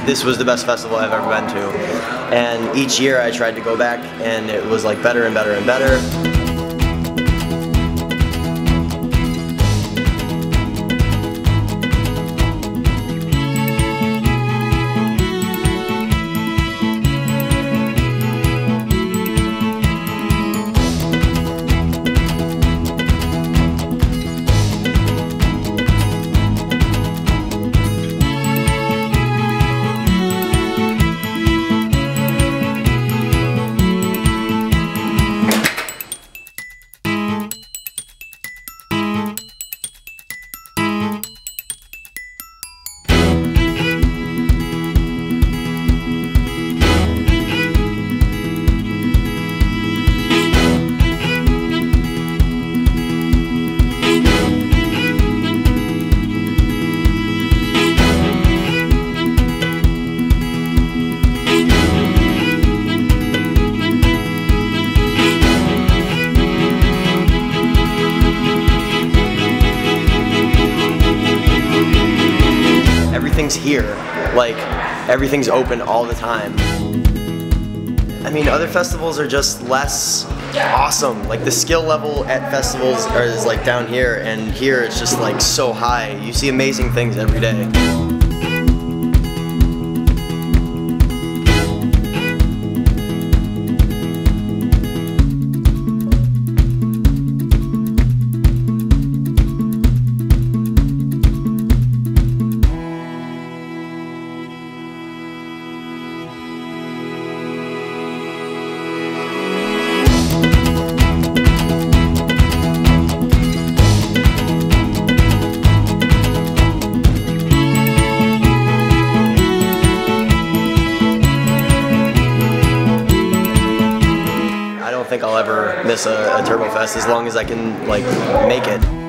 this was the best festival I've ever been to. And each year I tried to go back, and it was like better and better and better. Everything's here, like everything's open all the time. I mean, other festivals are just less awesome. Like the skill level at festivals is like down here, and here it's just like so high. You see amazing things every day. I don't think I'll ever miss a Turbo Fest as long as I can like make it.